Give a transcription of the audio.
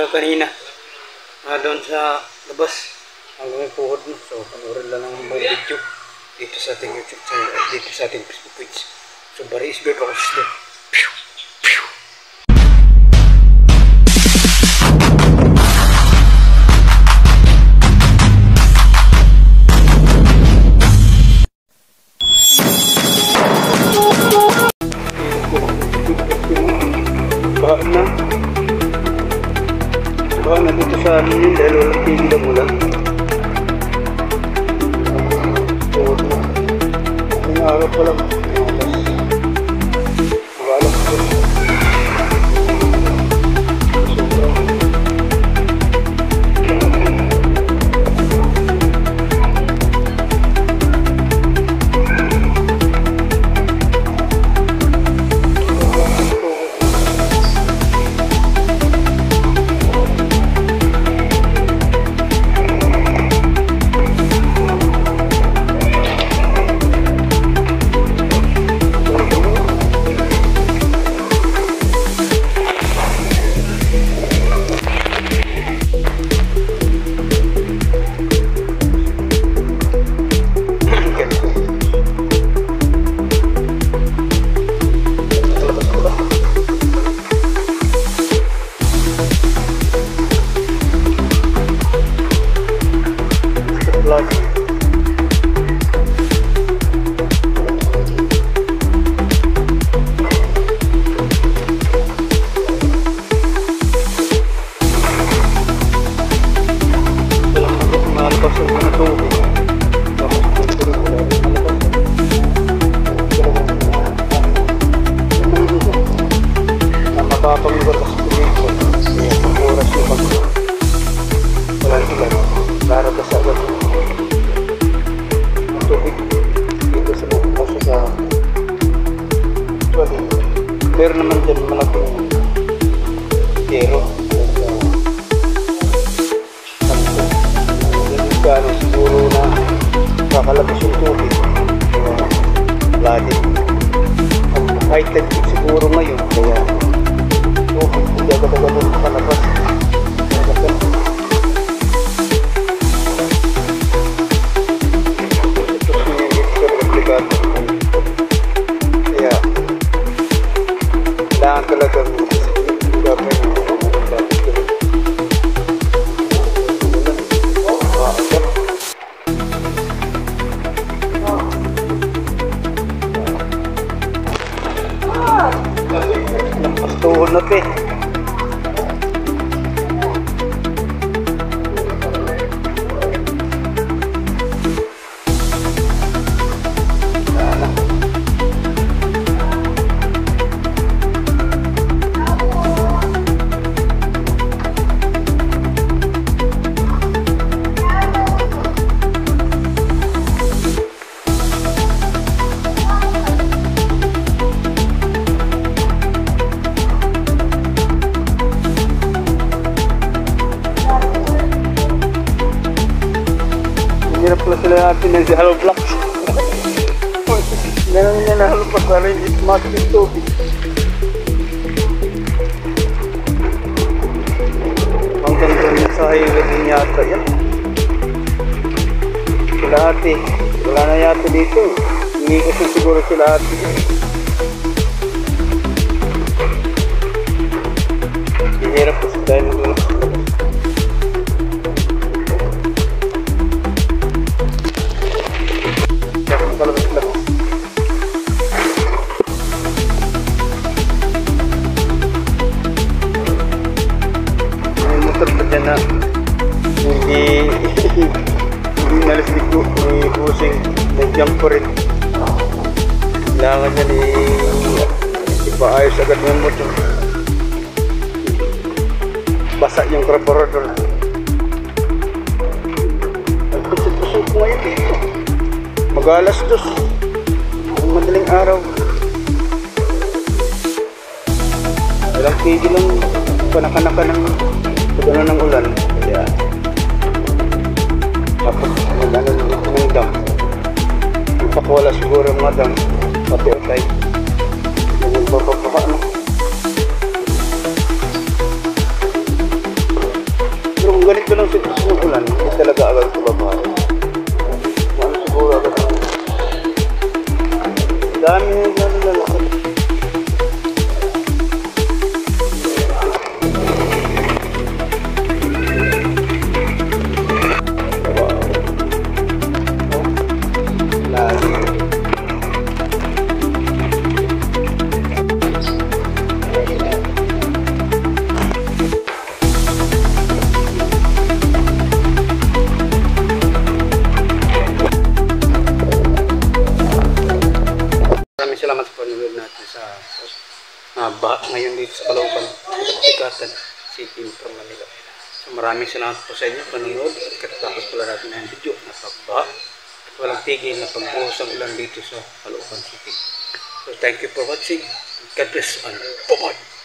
kanina doon sa labas hanggang puhod mo. So panoorin lang ng buong video dito sa ating YouTube channel at dito sa ating Facebook page. So Barry is good ako sa bahan na dito sa amin yun dahil walang tigil ang ulan. Ang araw pa lang magalas ko meron naman dyan malaking kero gano'n siguro na kakalabas yung tubig lagi high tide siguro ngayon kaya tubig hindi agad-agad kalabas kaya kailangan talaga gawin napastuhon na pe hirap pala sila natin ng hollow blocks. Ganun niya na hollow blocks para hindi tumatik yung tubig. Hanggang doon sa highway din yata yan. Sila ate, wala na yata dito. Hindi kasi siguro sila ate. Hirap kasi dahil doon. Na hindi nalaslig ko ni pusing nag-jump ko rin kailangan niya ni ipaayos agad ng motor basa yung carburetor nagpusok ko ngayon mag-alas 2 madaling araw walang tigil lang panaka-naka ng pagano ng ulan kaya tapos magano ng dam ipakwala siguro mga dam pati utay yung bababa ganito lang siguro ng ulan, hindi talaga agad ito babae. Ano siguro agad ang dami na lalakad. Maraming salamat sa panonood natin sa baha ngayon dito sa Caloocan, Tikatan City from Manila. So maraming salamat po sa inyo panonood at katatapos pala natin ang video na pagbaha at walang tigil na pagbuhos ang ulan dito sa Caloocan City. So thank you for watching. God bless and bye-bye.